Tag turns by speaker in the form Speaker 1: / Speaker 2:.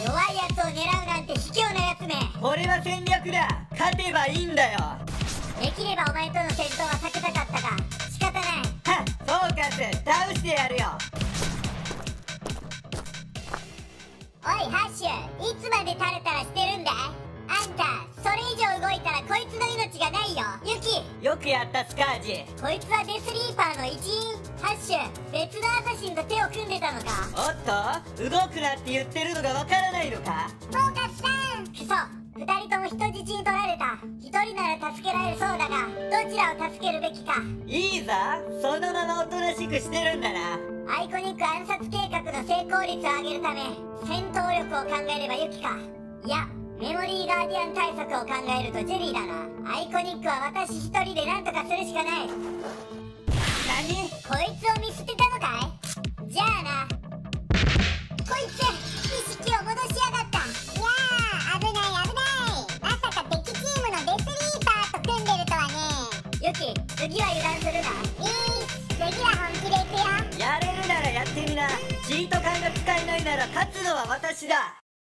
Speaker 1: 弱いやつを狙うなんて卑怯なやつめ。
Speaker 2: これは戦略だ。勝てばいいんだよ。
Speaker 1: できればお前との戦闘は避けたかったが仕方ない。
Speaker 2: はっ、フォーカス倒してやるよ。
Speaker 1: おいハッシュ、いつまでタラタラしてるんだい。あんたそれ以上動いたらこいつの命がないよ。ユキ、
Speaker 2: よくやったスカージ。
Speaker 1: こいつはデスリーパーの一員。ハッシュ、別のアサシンと手を組んでたのか。
Speaker 2: おっと、動くなって言ってるのがわからないのか。
Speaker 1: フォーカスさん、くそ、二人とも人質に取られた。一人なら助けられそうだがどちらを助けるべきか。
Speaker 2: いいぞ、そのままおとなしくしてるんだな。
Speaker 1: アイコニック暗殺計画の成功率を上げるため戦闘力を考えればユキか。いや、メモリーガーディアン対策を考えるとジェリーだな。アイコニックは私一人で何とかするしかない。
Speaker 2: 何？
Speaker 1: こいつを見捨てたのかい。じゃあな。こいつ意識を戻しやがった。
Speaker 3: いやー、危ない危ない。まさか敵チームのデスリーパーと組んでるとはね。
Speaker 1: ユキ、次は油断するな。
Speaker 3: 次は本気でいくよ。
Speaker 2: やれるならやってみな。チート感が使えないなら勝つのは私だ。